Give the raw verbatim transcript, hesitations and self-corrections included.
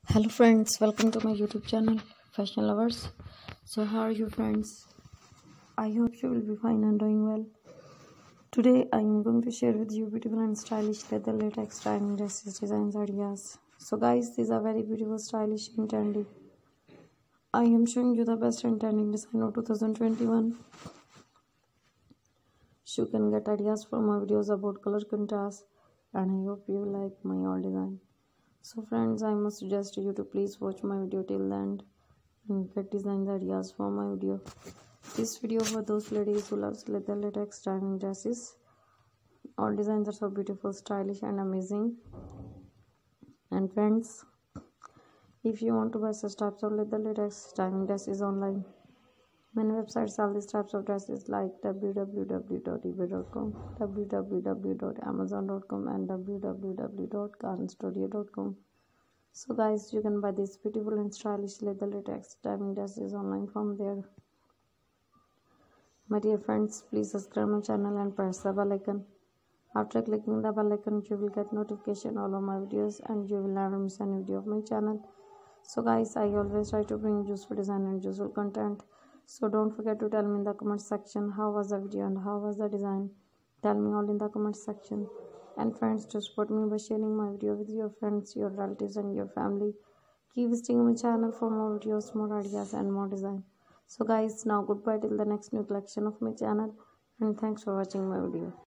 Hello friends, welcome to my YouTube channel Fashion Lovers. So how are you friends? I hope you will be fine and doing well. Today I am going to share with you beautiful and stylish leather latex styling dresses designs ideas. So guys, these are very beautiful, stylish and trendy. I am showing you the best and trending design of two thousand twenty-one. So you can get ideas from my videos about color contrast, and I hope you like my all design. So friends, I must suggest you to please watch my video till the end and get design ideas for my video. This video for those ladies who loves leather latex styling dresses. All designs are so beautiful, stylish and amazing. And friends, if you want to buy such types of leather latex styling dresses online, many websites sell these types of dresses like w w w dot ebay dot com, w w w dot amazon dot com and w w w dot garden studio dot com. So guys, you can buy these beautiful and stylish leather latex styling dresses online from there. My dear friends, please subscribe my channel and press the bell icon. After clicking the bell icon, you will get notification all of my videos and you will never miss any video of my channel. So guys, I always try to bring useful design and useful content. So don't forget to tell me in the comment section how was the video and how was the design. Tell me all in the comment section. And friends, to support me by sharing my video with your friends, your relatives and your family. Keep visiting my channel for more videos, more ideas and more design. So guys, now goodbye till the next new collection of my channel, and thanks for watching my video.